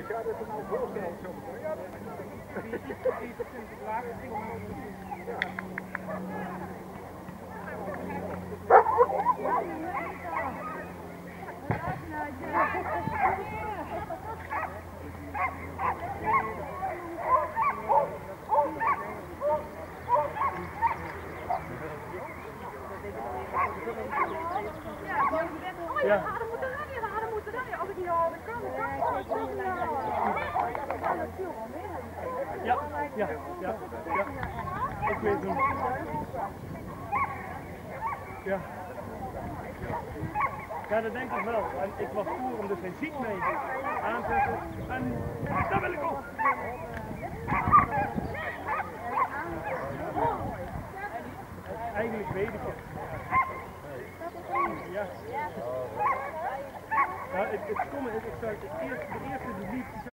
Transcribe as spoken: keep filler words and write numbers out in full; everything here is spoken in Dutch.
ga je het nou voorstellen? Ja, dat Ja, we moeten rijden, we moeten rijden. Als ik niet al kan, dan kan ik niet. Ja, ja, ja, ja. Ik weet het. Ja. Ja, dat denk ik wel. En ik was voor om dus geen ziek mee aanzetten. En daar wil ik op. Eigenlijk weet ik het. Ja. Ja, het, het stomme is, ik zou het eerst, de eerste die liep.